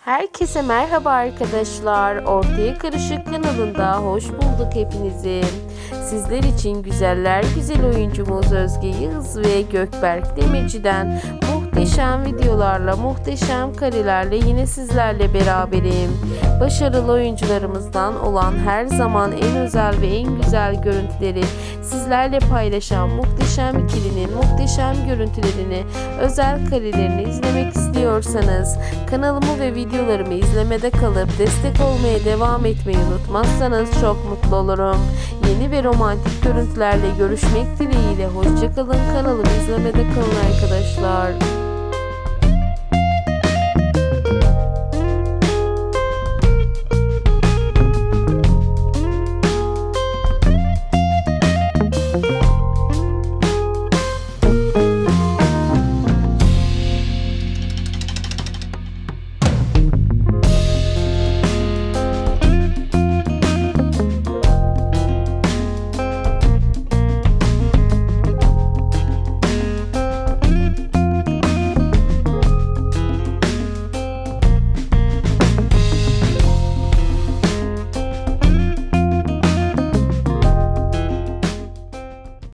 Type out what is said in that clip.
Herkese merhaba arkadaşlar. Ortaya Karışık kanalında hoş bulduk hepinizi. Sizler için güzeller güzel oyuncumuz Özge Yağız ve Gökberk Demirci'den muhteşem videolarla, muhteşem karelerle yine sizlerle beraberim. Başarılı oyuncularımızdan olan her zaman en özel ve en güzel görüntüleri sizlerle paylaşan muhteşem ikilinin muhteşem görüntülerini, özel karelerini izlemek istiyorsanız kanalımı ve videolarımı izlemede kalıp destek olmaya devam etmeyi unutmazsanız çok mutlu olurum. Yeni ve romantik görüntülerle görüşmek dileğiyle. Hoşçakalın, kanalımı izlemede kalın arkadaşlar.